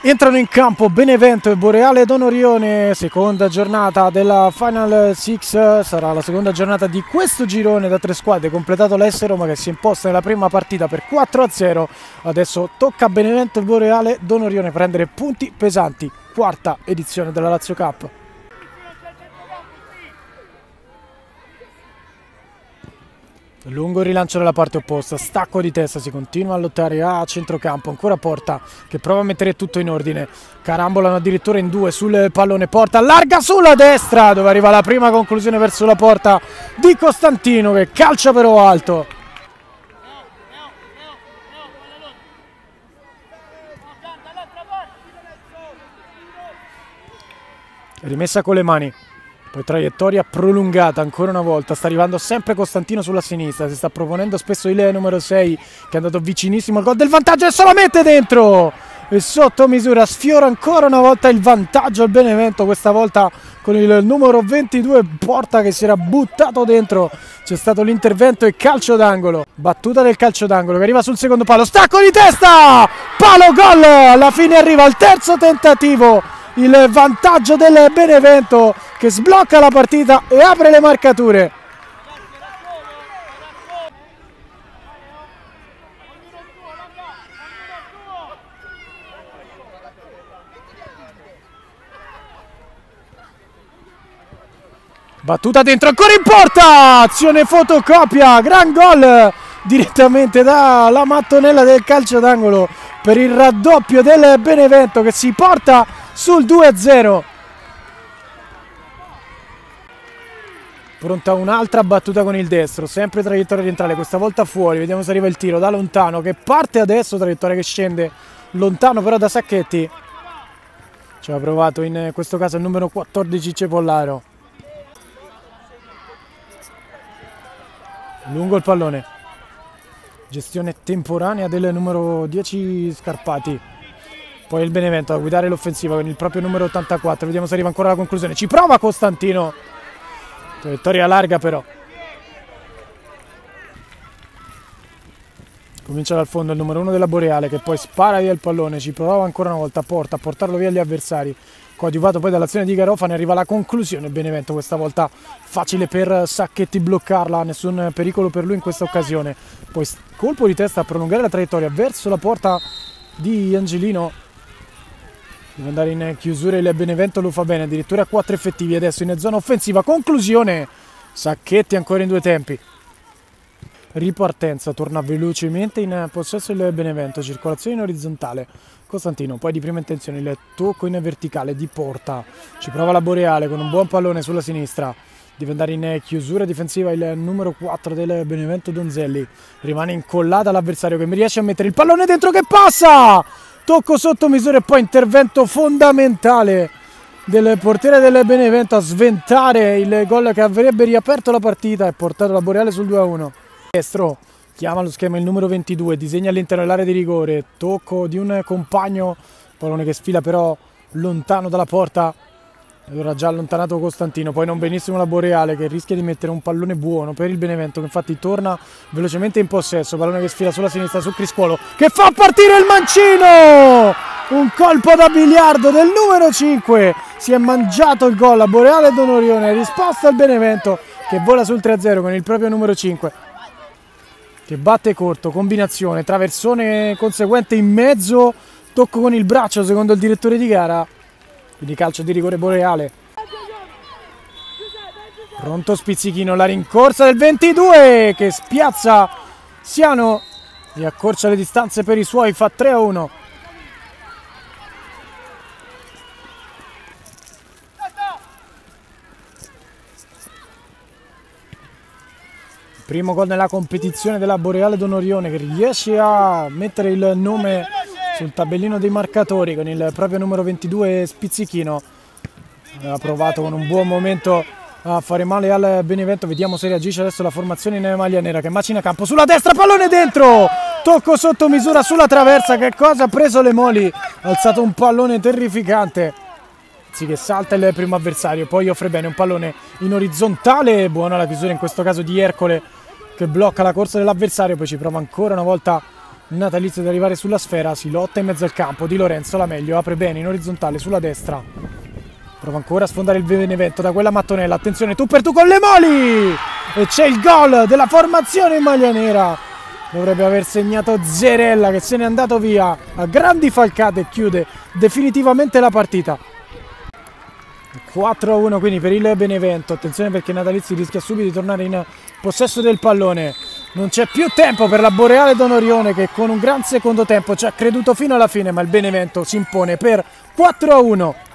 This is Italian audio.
Entrano in campo Benevento e Boreale Donorione, seconda giornata della Final Six, sarà la seconda giornata di questo girone da 3 squadre, completato l'S Roma che si è imposta nella prima partita per 4-0, adesso tocca a Benevento e Boreale Donorione prendere punti pesanti, quarta edizione della Lazio Cup. Lungo rilancio dalla parte opposta, stacco di testa, si continua a lottare a centrocampo, ancora Porta che prova a mettere tutto in ordine, carambolano addirittura in due sul pallone, Porta allarga sulla destra dove arriva la prima conclusione verso la porta di Costantino che calcia però alto. Rimessa con le mani. Poi traiettoria prolungata ancora una volta, sta arrivando sempre Costantino sulla sinistra, si sta proponendo spesso il numero 6 che è andato vicinissimo al gol del vantaggio e se la mette dentro! E sotto misura sfiora ancora una volta il vantaggio al Benevento, questa volta con il numero 22 Porta che si era buttato dentro, c'è stato l'intervento e calcio d'angolo, battuta del calcio d'angolo che arriva sul secondo palo, stacco di testa! Palo gol! Alla fine arriva il terzo tentativo, il vantaggio del Benevento che sblocca la partita e apre le marcature. Battuta dentro, ancora in porta, azione fotocopia, gran gol direttamente dalla mattonella del calcio d'angolo per il raddoppio del Benevento che si porta sul 2-0. Pronta un'altra battuta con il destro, sempre traiettoria orientale, questa volta fuori, vediamo se arriva il tiro da lontano che parte adesso, traiettoria che scende lontano però da Sacchetti. Ci ha provato in questo caso il numero 14 Cepollaro. Lungo il pallone, gestione temporanea del numero 10 Scarpati. Poi il Benevento a guidare l'offensiva con il proprio numero 84, vediamo se arriva ancora la conclusione, ci prova Costantino. Traiettoria larga però. Comincia dal fondo il numero 1 della Boreale che poi spara via il pallone, ci prova ancora una volta Porta a portarlo via agli avversari. Coadiuvato poi dall'azione di Garofani arriva la conclusione, Benevento questa volta facile per Sacchetti bloccarla, nessun pericolo per lui in questa occasione. Poi colpo di testa a prolungare la traiettoria verso la porta di Angelino. Deve andare in chiusura il Benevento, lo fa bene, addirittura 4 effettivi adesso in zona offensiva, conclusione, Sacchetti ancora in due tempi. Ripartenza, torna velocemente in possesso il Benevento, circolazione in orizzontale, Costantino, poi di prima intenzione il tocco in verticale di Porta, ci prova la Boreale con un buon pallone sulla sinistra, deve andare in chiusura difensiva il numero 4 del Benevento Donzelli, rimane incollata l'avversario che mi riesce a mettere il pallone dentro che passa! Tocco sotto misura e poi intervento fondamentale del portiere del Benevento a sventare il gol che avrebbe riaperto la partita e portato la Boreale sul 2-1. Destro, chiama lo schema il numero 22, disegna all'interno dell'area di rigore, tocco di un compagno, pallone che sfila però lontano dalla porta. Allora già allontanato Costantino, poi non benissimo la Boreale che rischia di mettere un pallone buono per il Benevento che infatti torna velocemente in possesso, pallone che sfila sulla sinistra su Criscuolo che fa partire il mancino! Un colpo da biliardo del numero 5, si è mangiato il gol a Boreale Donorione, risposta al Benevento che vola sul 3-0 con il proprio numero 5 che batte corto, combinazione, traversone conseguente in mezzo, tocco con il braccio secondo il direttore di gara. Quindi calcio di rigore Boreale. Pronto Spizzichino, la rincorsa del 22 che spiazza Siano e accorcia le distanze per i suoi, fa 3-1. Primo gol nella competizione della Boreale Donorione che riesce a mettere il nome sul tabellino dei marcatori con il proprio numero 22 Spizzichino. Ha provato con un buon momento a fare male al Benevento, vediamo se reagisce adesso la formazione in maglia nera che macina campo sulla destra, pallone dentro, tocco sotto misura sulla traversa, che cosa ha preso Le Moli, ha alzato un pallone terrificante, sì, che salta il primo avversario, poi offre bene un pallone in orizzontale, buona la chiusura in questo caso di Ercole che blocca la corsa dell'avversario, poi ci prova ancora una volta Natalizio ad arrivare sulla sfera, si lotta in mezzo al campo, Di Lorenzo la meglio, apre bene in orizzontale sulla destra, prova ancora a sfondare il Benevento da quella mattonella, attenzione tu per tu con Le Moli e c'è il gol della formazione in maglia nera. Dovrebbe aver segnato Zerella che se n'è andato via a grandi falcate e chiude definitivamente la partita. 4-1 quindi per il Benevento, attenzione perché Natalizio rischia subito di tornare in possesso del pallone. Non c'è più tempo per la Boreale Donorione che con un gran secondo tempo ci ha creduto fino alla fine, ma il Benevento si impone per 4-1.